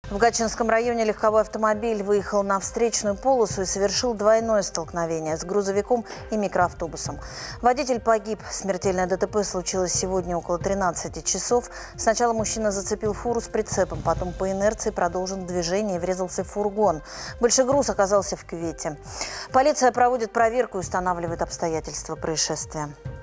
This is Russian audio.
В Гатчинском районе легковой автомобиль выехал на встречную полосу и совершил двойное столкновение с грузовиком и микроавтобусом. Водитель погиб. Смертельное ДТП случилось сегодня около 13 часов. Сначала мужчина зацепил фуру с прицепом, потом по инерции продолжил движение и врезался в фургон. Большегруз оказался в кювете. Полиция проводит проверку и устанавливает обстоятельства происшествия.